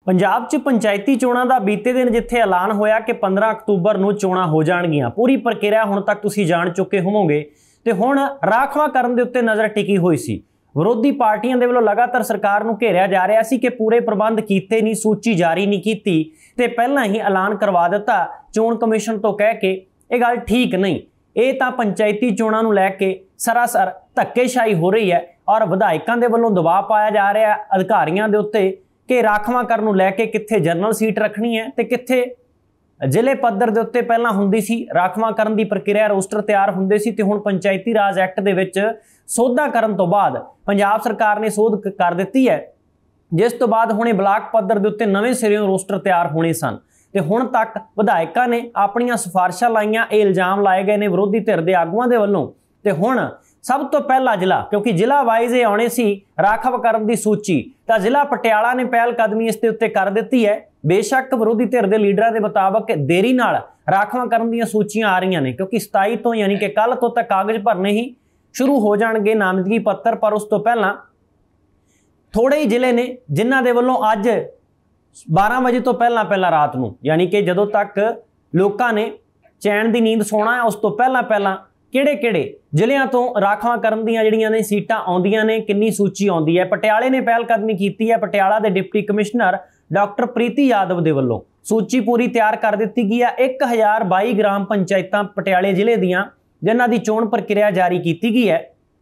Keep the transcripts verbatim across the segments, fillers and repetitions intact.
पंजाब च पंचायती चोणां दा बीते दिन जिथे ऐलान होया कि पंद्रह अक्तूबर नूं चोणां हो जाणगियां, पूरी प्रक्रिया हुण तक तुसीं जाण चुके होवोगे ते हुण राखवांकरण दे उत्ते नज़र टिकी हुई सी। विरोधी पार्टियां दे वल्लों लगातार सरकार नूं घेरिया जा रहा सी कि पूरे प्रबंध कीते नहीं, सूची जारी नहीं कीती ते पहलां ही ऐलान करवा दिता चोण कमिशन तो कह के ये गल ठीक नहीं। ये तां पंचायती चोणां नूं लैके सरासर धक्केशाही हो रही है और विधायकों के वल्लों दबाव पाया जा रहा है अधिकारियों के उत्ते कि राखवांकरण नूं लैके कित्थे जनरल सीट रखनी है ते कित्थे जिले पद्धर दे उत्ते पहलां हुंदी सी राखवांकरण दी प्रक्रिया रोस्टर तैयार हुंदे सी ते हुण पंचायती राज एक्ट दे विच सोधा करन तो बाद पंजाब सरकार ने सोध कर दित्ती है, जिस तो बाद हुणे ब्लाक पद्धर दे उत्ते नवें सिरों रोस्टर तैयार होने सन ते हुण तक विधायकों ने अपणियां सिफारिशां लाईयां। ये इल्जाम लाए गए ने विरोधी धिर दे आगूआं दे वल्लों ते हुण सब तो पहला जिला, क्योंकि जिला वाइज ये आने सी राखवांकरण की सूची, तो जिला पटियाला ने पहल कदमी इस उत्ते कर दी है। बेशक विरोधी धिर के लीडर के मुताबक देरी नाल राखवांकरण दी सूचियां आ रही ने, क्योंकि सताई तो यानी कि कल तो तक कागज भरने ही शुरू हो जाएंगे नामजदगी पत्तर, पर उस तो पहला थोड़े ही जिले ने जिन्हां दे वल्लों अज बारह बजे तो पहला पहला रात नूं, यानी कि जदों तक लोगों ने चैन की नींद सोना है उस तो पहला पहला किहड़े किहड़े जिलियां तो राखवांकरण दीयां जिहड़ियां ने सीटां आउंदियां ने, किन्नी सूची आउंदी है। पटियाले ने पहल कदमी कीती है। पटियाला के deputy commissioner doctor Preeti Yadav के वल्लों सूची पूरी तैयार कर दी गई है। एक हज़ार बाई ग्राम पंचायतां पटियाले जिले दियां जिन्हां दी चोण प्रक्रिया जारी की गई है।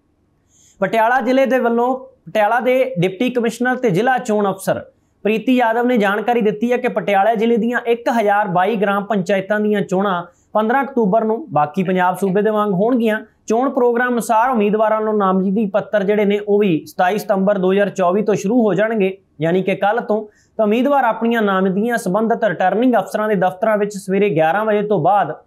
पटियाला जिले के वल्लों पटियाला के डिप्टी कमिश्नर ते जिला चोण अफसर प्रीति यादव ने जानकारी दी है कि पटियाला जिले दियां एक हज़ार बाई ग्राम पंचायतां दीयां चोणां पंद्रह अक्तूबर नूं बाकी पंजाब सूबे दे वांग होणगियां। चोण प्रोग्राम अनुसार उम्मीदवारों को नामजदगी पत्तर जिहड़े ने वो भी सताई सितंबर दो हज़ार चौबी तो शुरू हो जाएंगे, यानी कि कल तो तो उम्मीदवार अपनियां नामजदगियां संबंधित रिटर्निंग अफसरां के दफ्तरां विच सवेरे ग्यारह बजे तो बाद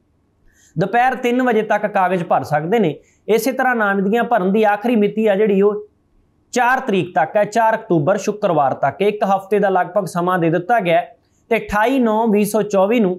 दोपहर तीन बजे तक कागज भर सकते हैं। इस तरह नामजदगियां भरन की आखिरी मिति है जिहड़ी वो चार तरीक तक है, चार अक्तूबर शुक्रवार तक एक हफ्ते का लगभग समा दे दिता गया तो अठाई नौ भी सौ चौबी नूं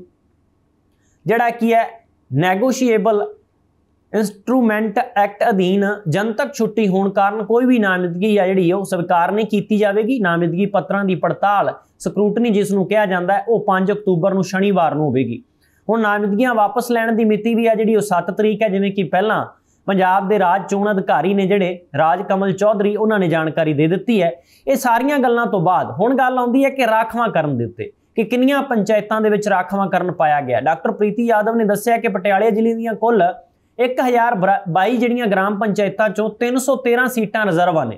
जिहड़ा की है नैगोशिएबल इंस्ट्रूमेंट एक्ट अधीन जनतक छुट्टी होने कारण कोई भी नामजदगी है जिहड़ी वो स्वीकार नहीं की जाएगी। नामजदगी पत्रों की पड़ताल स्क्रूटनी जिसनों कहा जाता है वो पाँच अक्तूबर नूं शनिवार नूं होवेगी। हुण नामजदगियां वापस लैण की मिति भी है जिहड़ी वो सत्त तरीक है, जिवें कि पहलां पंजाब के राज चोण अधिकारी ने जिहड़े राज कमल चौधरी उन्होंने जानकारी दे दी है। ये सारियां गल्लां तो बाद हुण गल आउंदी है कि राखवांकरण दे उत्ते कि किन्नियां पंचायतां दे विच राखवांकरण पाया गया। डॉक्टर प्रीति यादव ने दस्सिया कि पटियाले जिले दीयां कुल एक हज़ार बाई जिहड़ियां ग्राम पंचायतां चों तीन सौ तेरह सीटां रिजर्व ने,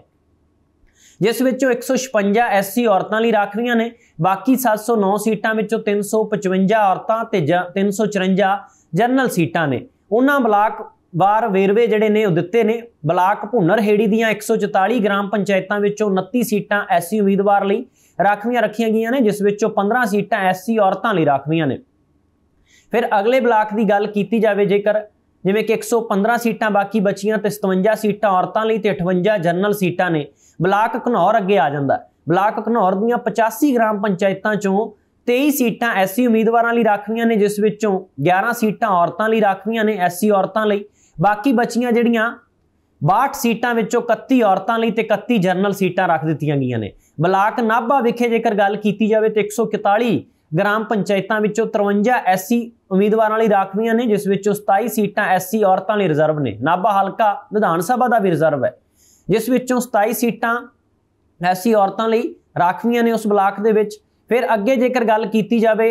जिस विचों एक सौ छपंजा एस सी औरतां लई राखवियां ने। बाकी सत्त सौ नौ सीटां विचों तीन सौ पचवंजा औरतां ते तीन सौ चुरंजा जनरल सीटां ने। उन्हां ब्लाक वार वेरवे जिहड़े ने दिते ने। ब्लाक भुन्नर हेड़ी दीयां एक सौ चौताली ग्राम पंचायतां विचों उनतीस सीटां एस सी उम्मीदवार लई राखवियां रखियां गईयां ने, जिस विचों पंद्रह सीटां एस सी औरतां लई राखवियां ने। फिर अगले ब्लाक की गल की जाए जेकर जिवें कि एक सौ पंद्रह सीटां बाकी बचियां तो सतवंजा सीटां औरतां लई ते अठवंजा जनरल सीटां ने। ब्लाक घनौर अगे आ जांदा। ब्लाक घनौर दीयां पचासी ग्राम पंचायतां चों तेईस सीटां एस सी उम्मीदवारां लई राखवियां ने, जिस विचों ग्यारह सीटां औरतां लई राखवियां ने एस सी औरतां लई। बाकी बचियां जिहड़ियां बाहठ सीटां विचों इकत्ती औरतां लई ते इकत्ती जनरल सीटां रख दित्तियां गईयां ने। ब्लाक नाभा विखे जेकर गल की जाए तो एक सौ इकताली ग्राम पंचायतां विचों तिरवंजा एस सी उम्मीदवारां लई राखवियां ने, जिस विचों सताई सीटां एस सी औरतां लई रिजर्व ने। नाभा हलका विधान सभा का भी रिजर्व है, जिस विचों सताई सीटां एस सी औरतां लई राखवियां ने उस ब्लाक दे विच। फिर अगे जेकर गल की जाए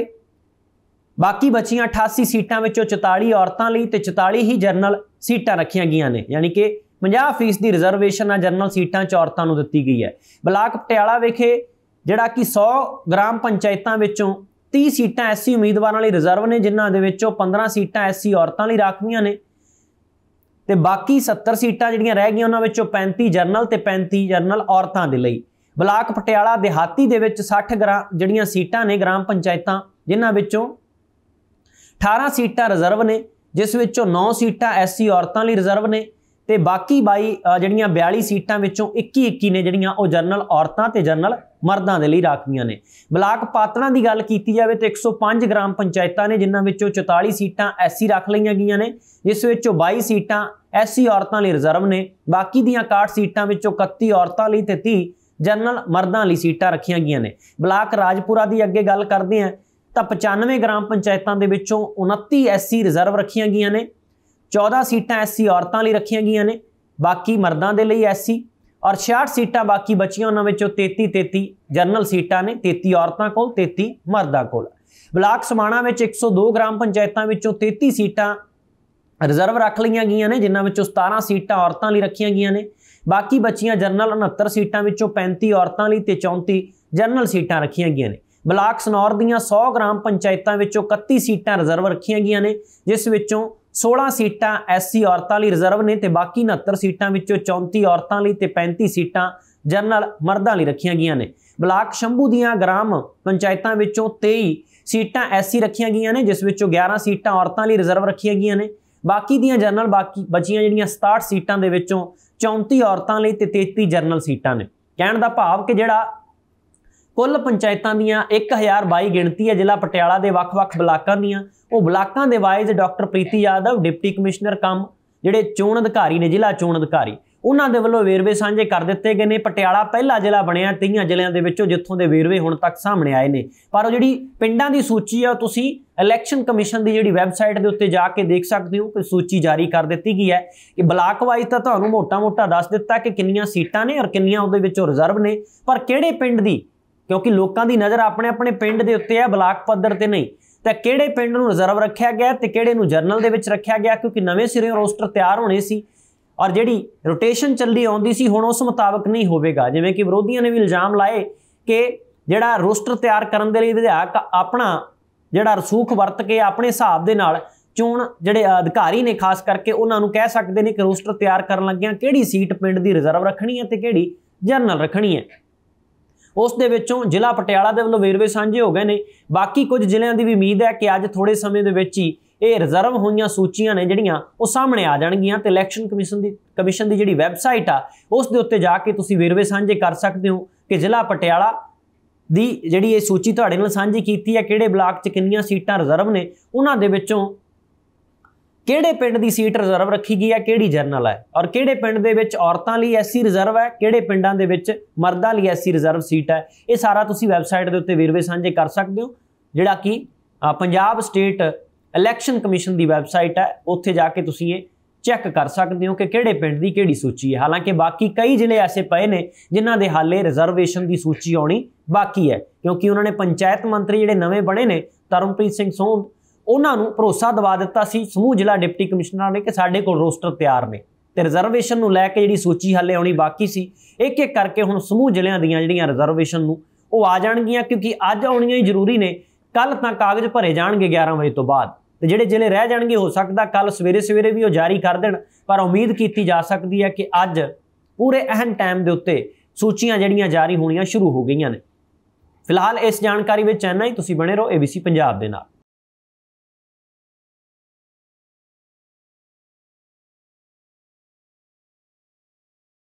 बाकी बचियां अठासी सीटां विचों चौताली औरतां लई ते चौताली ही जनरल सीटां रखियां गईयां ने, यानी कि पचास फीसदी रिजर्वेशन आ जनरल सीटां च औरतां नूं दित्ती गई है। ब्लाक पटियाला विखे जिहड़ा कि सौ ग्राम पंचायतां विचों तीस सीटां एस सी उम्मीदवारां लई रिजर्व ने, जिन्हां दे विचों पंद्रह सीटां एस सी औरतां लई राखवियां ने ते बाकी सत्तर सीटां जिहड़ियां रह गईयां उन्हां विचों पैंती जनरल ते पैंती जनरल औरतां दे लई। ब्लाक पटियाला देहाती दे विच साठ ग्राम जिहड़ियां सीटां ने ग्राम पंचायतां, जिन्हां विचों अठारह सीटां रिजर्व ने, जिस विचों नौ सीटां एस सी औरतां लई रिजर्व ने ते बाकी बाई जिहड़ियां बयाली सीटां विचों इक्की इक्की ने जिहड़ियां ओह जनरल औरतां ते जनरल मर्दां दे लई राखवियां ने। ब्लाक पात्रा की गल की जाए तो एक सौ पाँच ग्राम पंचायतां ने, जिन्हां विचों चौताली सीटां एस सी रख लईआं गईयां ने, जिस विचों बाई सीटां एस सी औरतां लई रिजर्व ने। बाकी दीयां इकाहठ सीटां विचों इकत्ती औरतां लई ते तीह ਜਨਰਲ ਮਰਦਾਂ ਲਈ ਸੀਟਾਂ ਰੱਖੀਆਂ ਗਈਆਂ ਨੇ। ਬਲਾਕ ਰਾਜਪੁਰਾ ਦੀ ਅੱਗੇ ਗੱਲ ਕਰਦੇ ਹਾਂ ਤਾਂ ਪਚਾਨਵੇਂ ਗ੍ਰਾਮ ਪੰਚਾਇਤਾਂ ਦੇ ਵਿੱਚੋਂ ਉਨੱਤੀ ਐਸਸੀ ਰਿਜ਼ਰਵ ਰੱਖੀਆਂ ਗਈਆਂ ਨੇ, ਚੌਦਾਂ ਸੀਟਾਂ ਐਸਸੀ ਔਰਤਾਂ ਲਈ ਰੱਖੀਆਂ ਗਈਆਂ ਨੇ, ਬਾਕੀ ਮਰਦਾਂ ਦੇ ਲਈ ਐਸਸੀ, ਔਰ ਛਿਆਹਠ ਸੀਟਾਂ ਬਾਕੀ ਬਚੀਆਂ ਉਹਨਾਂ ਵਿੱਚੋਂ ਤੇਤੀ ਤੇਤੀ ਜਨਰਲ ਸੀਟਾਂ ਨੇ, ਤੇਤੀ ਔਰਤਾਂ ਕੋਲ, ਤੇਤੀ ਮਰਦਾਂ ਕੋਲ। ਬਲਾਕ ਸਮਾਣਾ ਵਿੱਚ ਇੱਕ ਸੌ ਦੋ ਗ੍ਰਾਮ ਪੰਚਾਇਤਾਂ ਵਿੱਚੋਂ ਤੇਤੀ ਸੀਟਾਂ ਰਿਜ਼ਰਵ ਰੱਖ ਲਈਆਂ ਗਈਆਂ ਨੇ, ਜਿਨ੍ਹਾਂ ਵਿੱਚੋਂ ਸਤਾਰਾਂ ਸੀਟਾਂ ਔਰਤਾਂ ਲਈ ਰੱਖੀਆਂ ਗਈਆਂ ਨੇ। ਬਾਕੀ ਬਚੀਆਂ ਜਨਰਲ ਉਨੱਤਰ ਸੀਟਾਂ ਵਿੱਚੋਂ ਪੈਂਤੀ ਔਰਤਾਂ ਲਈ ਤੇ ਚੌਂਤੀ ਜਨਰਲ ਸੀਟਾਂ ਰੱਖੀਆਂ ਗਈਆਂ ਨੇ। ਬਲਾਕ ਸਨੌਰ ਦੀਆਂ ਸੌ ਗ੍ਰਾਮ ਪੰਚਾਇਤਾਂ ਵਿੱਚੋਂ ਇਕੱਤੀ ਸੀਟਾਂ ਰਿਜ਼ਰਵ ਰੱਖੀਆਂ ਗਈਆਂ ਨੇ, ਜਿਸ ਵਿੱਚੋਂ सोलह सीटां एससी औरतां लई रिजर्व ने ते बाकी उनहत्तर सीटां विचों चौंती औरतां लई ते पैंती सीटां जनरल मर्दां लई रखीआं गईआं ने। ब्लाक शंभू दीआं ग्राम पंचायतां विचों तेई सीटां एससी रखीआं गईआं ने, जिस विचों ग्यारह सीटां औरतां लई रिजर्व रखीआं गईआं ने। बाकी दीआं जनरल बाकी बचियां जिहड़ियां सताहठ सीटां दे विचों चौंती औरतां लई ते तेती जनरल सीटां ने। कहण दा भाव कि जिहड़ा कुल पंचायतां दीआं एक हज़ार बाई गिणती है जिला पटियाला दे वख-वख ब्लाकां दीआं, ਉਹ ਬਲਾਕਾਂ ਦੇ wise doctor Preeti Yadav deputy commissioner cum ਜਿਹੜੇ ਚੋਣ ਅਧਿਕਾਰੀ ਨੇ, ਜ਼ਿਲ੍ਹਾ ਚੋਣ ਅਧਿਕਾਰੀ, ਉਹਨਾਂ ਦੇ ਵੱਲੋਂ ਵੇਰਵੇ ਸਾਂਝੇ ਕਰ ਦਿੱਤੇ ਗਏ ਨੇ। ਪਟਿਆਲਾ ਪਹਿਲਾ ਜ਼ਿਲ੍ਹਾ ਬਣਿਆ ਤੀਹਾਂ ਜ਼ਿਲ੍ਹਿਆਂ ਦੇ ਵਿੱਚੋਂ ਜਿੱਥੋਂ ਦੇ ਵੇਰਵੇ ਹੁਣ ਤੱਕ ਸਾਹਮਣੇ ਆਏ ਨੇ। ਪਰ ਉਹ ਜਿਹੜੀ ਪਿੰਡਾਂ ਦੀ ਸੂਚੀ ਆ ਤੁਸੀਂ ਇਲੈਕਸ਼ਨ ਕਮਿਸ਼ਨ ਦੀ ਜਿਹੜੀ ਵੈਬਸਾਈਟ ਦੇ ਉੱਤੇ ਜਾ ਕੇ ਦੇਖ ਸਕਦੇ ਹੋ ਕਿ ਸੂਚੀ ਜਾਰੀ ਕਰ ਦਿੱਤੀ ਗਈ ਹੈ ਕਿ ਬਲਾਕ ਵਾਈਜ਼ ਤਾਂ ਤੁਹਾਨੂੰ ਮੋਟਾ-ਮੋਟਾ ਦੱਸ ਦਿੱਤਾ ਕਿ ਕਿੰਨੀਆਂ ਸੀਟਾਂ ਨੇ ਔਰ ਕਿੰਨੀਆਂ ਉਹਦੇ ਵਿੱਚੋਂ ਰਿਜ਼ਰਵ ਨੇ, ਪਰ ਕਿਹੜੇ ਪਿੰਡ ਦੀ, ਕਿਉਂਕਿ ਲੋਕਾਂ ਦੀ ਨਜ਼ਰ ਆਪਣੇ ਆਪਣੇ ਪਿੰਡ ਦੇ ਉੱਤੇ ਹੈ, ਬਲਾਕ ਪੱਧਰ ਤੇ ਨਹੀਂ, तो किहड़े पिंड नूं रिजर्व रखा गया तो किहड़े नूं जरनल दे विच रखा गया, क्योंकि नवें सिरे रोस्टर तैयार होने सी और जिहड़ी रोटेशन चलदी आउंदी सी हुण उस मुताबिक नहीं होवेगा। जिवें कि विरोधियों ने भी इल्जाम लाए कि जिहड़ा रोस्टर तैयार करन दे लई विधायक अपना जिहड़ा रसूख वरत के अपने हिसाब दे नाल चोण जिहड़े अधिकारी ने खास करके उन्हां नूं कह सकदे ने कि रोस्टर तैयार करन लग्गिआं किहड़ी सीट पिंड दी रिजर्व रखनी है ते किहड़ी जरनल रखनी है। उस दे विचों जिला पटियाला दे वल्लों वेरवे साझे हो गए ने। बाकी कुछ जिलिਆਂ ਦੀ भी उम्मीद है कि अज थोड़े समय दे विच ही ਇਹ रिजर्व होईआं सूचियां ने ਜਿਹੜੀਆਂ ਉਹ ਸਾਹਮਣੇ ਆ ਜਾਣਗੀਆਂ ਤੇ ਇਲੈਕਸ਼ਨ ਕਮਿਸ਼ਨ ਦੀ ਕਮਿਸ਼ਨ ਦੀ ਜਿਹੜੀ ਵੈਬਸਾਈਟ ਆ ਉਸ ਦੇ ਉੱਤੇ ਜਾ ਕੇ ਤੁਸੀਂ ਵੇਰਵੇ ਸਾਂਝੇ ਕਰ ਸਕਦੇ ਹੋ ਕਿ ਜ਼ਿਲ੍ਹਾ ਪਟਿਆਲਾ ਦੀ ਜਿਹੜੀ ਇਹ ਸੂਚੀ ਤੁਹਾਡੇ ਨਾਲ ਸਾਂਝੀ ਕੀਤੀ ਹੈ ਕਿਹੜੇ ਬਲਾਕ 'ਚ ਕਿੰਨੀਆਂ ਸੀਟਾਂ ਰਿਜ਼ਰਵ ਨੇ, ਉਹਨਾਂ ਦੇ ਵਿੱਚੋਂ ਕਿਹੜੇ ਪਿੰਡ ਦੀ ਸੀਟ ਰਿਜ਼ਰਵ ਰੱਖੀ ਗਈ ਹੈ, ਕਿਹੜੀ ਜਰਨਲ ਹੈ, ਔਰ ਕਿਹੜੇ ਪਿੰਡ ਦੇ ਵਿੱਚ ਔਰਤਾਂ ਲਈ ਐਸਸੀ ਰਿਜ਼ਰਵ ਹੈ, ਕਿਹੜੇ ਪਿੰਡਾਂ ਦੇ ਵਿੱਚ ਮਰਦਾਂ ਲਈ ਐਸਸੀ ਰਿਜ਼ਰਵ ਸੀਟ ਹੈ। ਇਹ ਸਾਰਾ ਤੁਸੀਂ ਵੈਬਸਾਈਟ ਦੇ ਉੱਤੇ ਵੇਰਵੇ ਸਾਂਝੇ ਕਰ ਸਕਦੇ ਹੋ, ਜਿਹੜਾ ਕਿ ਪੰਜਾਬ ਸਟੇਟ ਇਲੈਕਸ਼ਨ ਕਮਿਸ਼ਨ ਦੀ ਵੈਬਸਾਈਟ ਹੈ। ਉੱਥੇ ਜਾ ਕੇ ਤੁਸੀਂ ਇਹ ਚੈੱਕ ਕਰ ਸਕਦੇ ਹੋ ਕਿ ਕਿਹੜੇ ਪਿੰਡ ਦੀ ਕਿਹੜੀ ਸੂਚੀ ਹੈ। ਹਾਲਾਂਕਿ ਬਾਕੀ ਕਈ ਜ਼ਿਲ੍ਹੇ ਐਸੇ ਪਏ ਨੇ ਜਿਨ੍ਹਾਂ ਦੇ ਹਾਲੇ ਰਿਜ਼ਰਵੇਸ਼ਨ ਦੀ ਸੂਚੀ ਆਉਣੀ ਬਾਕੀ ਹੈ, ਕਿਉਂਕਿ ਉਹਨਾਂ ਨੇ ਪੰਚਾਇਤ ਮੰਤਰੀ ਜਿਹੜੇ ਨਵੇਂ ਬਣੇ ਨੇ ਤਰਨਪ੍ਰੀਤ ਸਿੰਘ ਸੋਂਧ, ਉਹਨਾਂ ਨੂੰ ਭਰੋਸਾ ਦਿਵਾ ਦਿੱਤਾ ਸੀ ਸਮੂਹ ਜ਼ਿਲ੍ਹਾ ਡਿਪਟੀ ਕਮਿਸ਼ਨਰਾਂ ਨੇ ਕਿ ਸਾਡੇ ਕੋਲ ਰੋਸਟਰ ਤਿਆਰ ਨੇ ਤੇ ਰਿਜ਼ਰਵੇਸ਼ਨ ਨੂੰ ਲੈ ਕੇ ਜਿਹੜੀ ਸੂਚੀ ਹਾਲੇ ਆਉਣੀ ਬਾਕੀ ਸੀ, ਇੱਕ ਇੱਕ ਕਰਕੇ ਹੁਣ ਸਮੂਹ ਜ਼ਿਲ੍ਹਿਆਂ ਦੀਆਂ ਜਿਹੜੀਆਂ ਰਿਜ਼ਰਵੇਸ਼ਨ ਨੂੰ ਉਹ ਆ ਜਾਣਗੀਆਂ, ਕਿਉਂਕਿ ਅੱਜ ਆਉਣੀਆਂ ਹੀ ਜ਼ਰੂਰੀ ਨੇ। ਕੱਲ ਤਾਂ ਕਾਗਜ਼ ਭਰੇ ਜਾਣਗੇ ਗਿਆਰਾਂ ਵਜੇ ਤੋਂ ਬਾਅਦ ਤੇ ਜਿਹੜੇ ਜ਼ਿਲ੍ਹੇ ਰਹਿ ਜਾਣਗੇ ਹੋ ਸਕਦਾ ਕੱਲ ਸਵੇਰੇ ਸਵੇਰੇ ਵੀ ਉਹ ਜਾਰੀ ਕਰ ਦੇਣ, ਪਰ ਉਮੀਦ ਕੀਤੀ ਜਾ ਸਕਦੀ ਹੈ ਕਿ ਅੱਜ ਪੂਰੇ ਅਹਿਮ ਟਾਈਮ ਦੇ ਉੱਤੇ ਸੂਚੀਆਂ ਜਿਹੜੀਆਂ ਜਾਰੀ ਹੋਣੀਆਂ ਸ਼ੁਰੂ ਹੋ ਗਈਆਂ ਨੇ। ਫਿਲਹਾਲ ਇਸ ਜਾਣਕਾਰੀ ਵਿੱਚ ਇੰਨਾ ਹੀ। ਤੁਸੀਂ ਬਣੇ ਰਹੋ ਏਬੀਸੀ ਪੰਜਾਬ ਦੇ ਨਾਲ।